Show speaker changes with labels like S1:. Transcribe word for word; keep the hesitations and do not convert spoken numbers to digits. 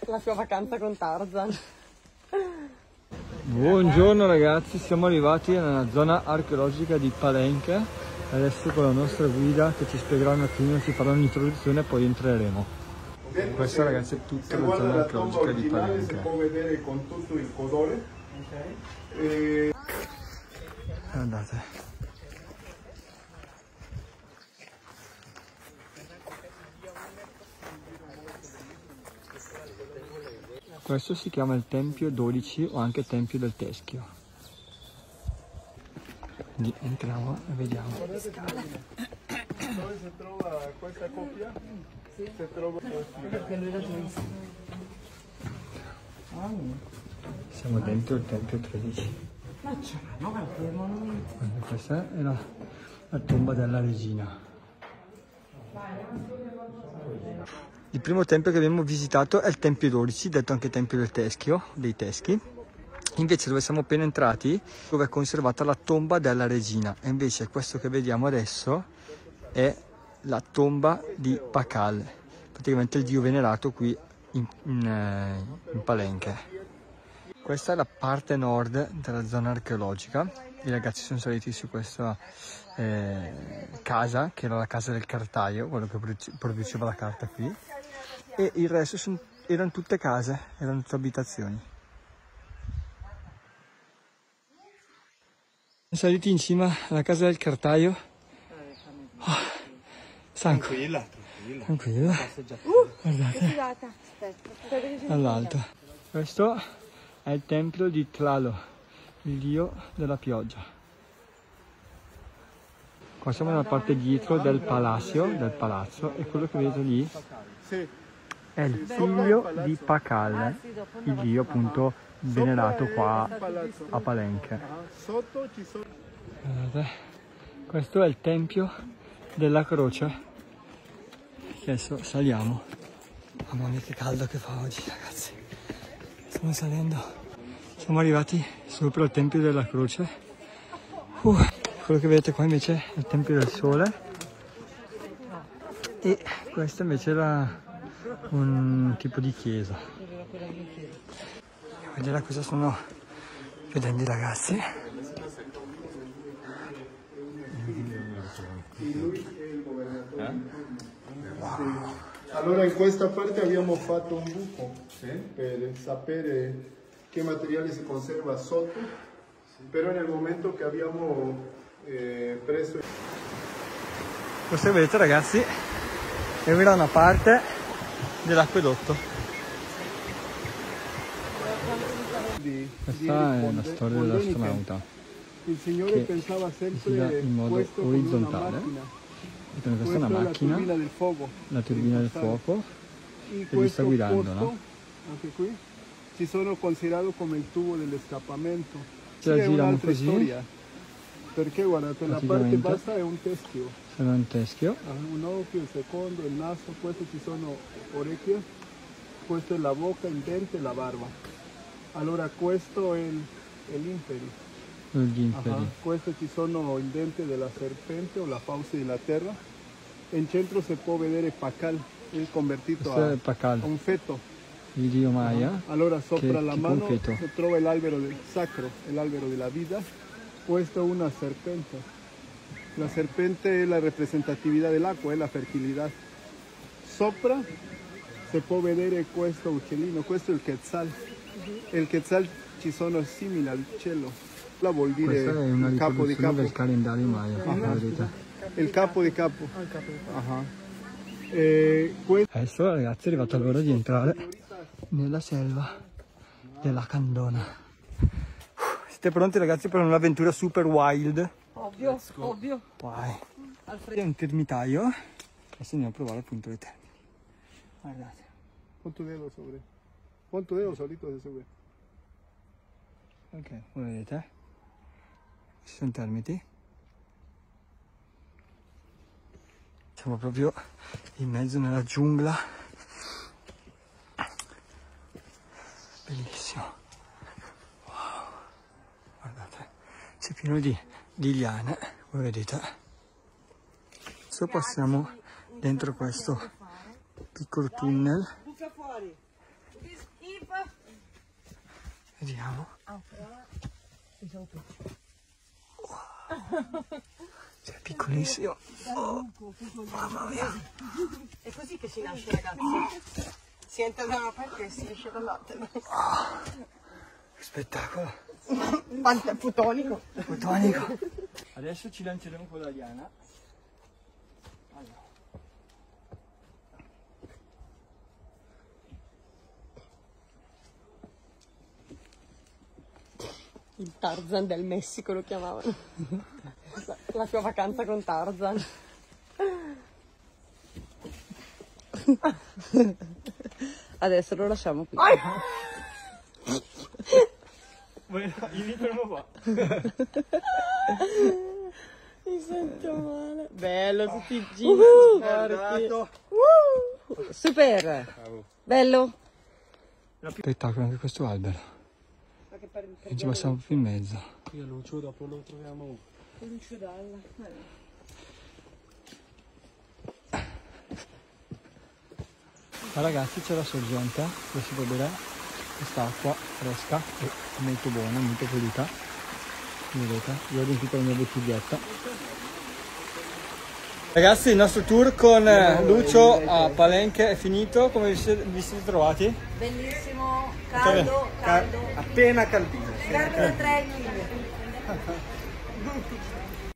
S1: La sua vacanza con Tarzan.
S2: Buongiorno ragazzi, siamo arrivati nella zona archeologica di Palenque. Adesso con la nostra guida che ci spiegherà un attimino, ci farà un'introduzione e poi entreremo. Questa ragazzi è tutta la zona archeologica di Palenque.
S3: Si può vedere con tutto il colore. Okay. E...
S2: Guardate. Questo si chiama il Tempio dodici o anche Tempio del Teschio. Quindi entriamo e vediamo.
S3: Dove si trova questa coppia? Si trova...
S2: Siamo dentro il Tempio tredici. Questa è la, la tomba della regina. Il primo tempio che abbiamo visitato è il Tempio dodici, detto anche Tempio del Teschio, dei Teschi. Invece dove siamo appena entrati, dove è conservata la tomba della regina. E invece questo che vediamo adesso è la tomba di Pakal, praticamente il dio venerato qui in, in, in Palenque. Questa è la parte nord della zona archeologica. I ragazzi sono saliti su questa eh, casa, che era la casa del cartaio, quello che produceva la carta qui. E il resto sono, erano tutte case, erano tutte abitazioni. Siamo saliti in cima alla casa del cartaio. Oh, stanco.
S3: Tranquilla, tranquilla.
S2: Tranquilla.
S1: Uh,
S2: guardate. All'alto. Questo è il tempio di Tlaloc, il dio della pioggia. Qua siamo nella parte dietro del palazzo, del palazzo, e quello che vedete lì è il figlio di Pakal, il dio appunto venerato qua a Palenque. Guardate, questo è il tempio della croce. Adesso saliamo. Mamma mia che caldo che fa oggi ragazzi. Stiamo salendo. Siamo arrivati sopra il tempio della croce. Uh, quello che vedete qua invece è il tempio del sole. E questo invece era un tipo di chiesa. Vedete cosa stanno vedendo i ragazzi.
S3: Wow. Allora in questa parte abbiamo fatto un buco per sapere che materiale si conserva sotto, però nel momento che abbiamo eh, preso...
S2: Questo vedete ragazzi è una parte dell'acquedotto. Questa è la storia dell'astronauta.
S3: Il Signore pensava sempre
S2: in modo orizzontale. Questa è una macchina,
S3: la turbina del fuoco,
S2: la turbina del fuoco che li sta guidando, no?
S3: Anche qui ci sono considerato come il tubo dell'escapamento.
S2: Ce la girano così.
S3: Storia, perché guardate, la parte bassa è un teschio.
S2: Sono un teschio.
S3: Un occhio, il secondo, il naso, questo ci sono orecchie, questo è la bocca, il dente e la barba. Allora questo è l'imperi.
S2: Uh-huh.
S3: Questo ci sono il dente della serpente o la fauce della terra. In centro si può vedere Pakal, il convertito a, a un feto.
S2: Il dio Maya.
S3: Uh-huh. Allora sopra
S2: che,
S3: la mano si trova l'albero del sacro, l'albero della vita. Questo è una serpente. La serpente è la rappresentatività dell'acqua, è la fertilità. Sopra si può vedere questo uccellino, questo è il Quetzal. Il Quetzal ci sono simili al cielo. La vuol dire
S2: questa è una
S3: il capo di capo
S2: del calendario Maya.
S3: Uh-huh. Il capo di capo. Uh-huh. E questo...
S2: Adesso ragazzi è arrivata l'ora di entrare nella selva della Candona. Siete pronti ragazzi per un'avventura super wild?
S1: Ovvio, ovvio.
S2: Vai. È un termitaio. Adesso andiamo a provare appunto le termiti. Guardate.
S3: Pon tu dedo sopra. Pon tu dedo solito se sopra.
S2: Ok, come vedete? Ci sono termiti. Siamo proprio in mezzo nella giungla. Bellissimo. Wow. Guardate, c'è pieno di, di liane, come vedete. Adesso passiamo dentro questo piccolo tunnel
S1: Che schifo.
S2: Vediamo.
S1: Ah, però ci sono tutti.
S2: Cioè, piccolissimo. Oh, mamma mia.
S1: È così che si nasce, ragazzi. Si entra da una parte e si esce dall'altra.
S2: Oh, spettacolo.
S1: Quanto è fotonico.
S2: Fotonico. Adesso ci lanceremo con la liana. Allora.
S1: Il Tarzan del Messico lo chiamavano. La, la sua vacanza con Tarzan. Adesso lo lasciamo qui.
S2: Io fermo qua.
S1: Mi sento male. Bello, tutti i jeans
S2: Uh,
S1: sporchi.
S2: guardato.
S1: Uh, super. Bello.
S2: Spettacolo anche questo albero. E ci passiamo più in mezzo.
S3: Qui a Lucio dopo lo troviamo.
S1: Lucio Dalla.
S2: Ma ragazzi, c'è la sorgente, dove si può bere quest'acqua fresca e molto buona, molto pulita. Vedete, io ho riempito la mia bottiglietta. Ragazzi, il nostro tour con eh, Lucio a Palenque è finito. Come vi siete, vi siete trovati?
S1: Bellissimo, caldo, caldo.
S3: Appena caldino.
S1: Scarpe da trekking.